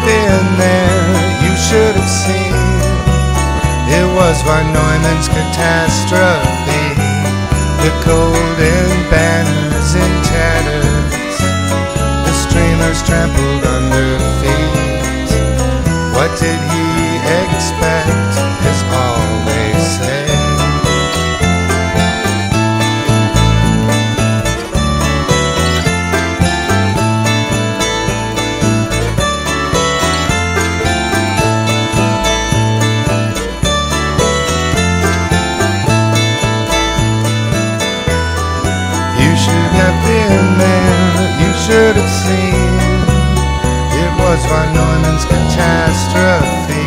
been there, you should have seen. It was Von Neumann's catastrophe. The golden banners in tatters, the streamers trampled under feet. What did he expect, is all they say. You should have seen. It was Von Neumann's catastrophe.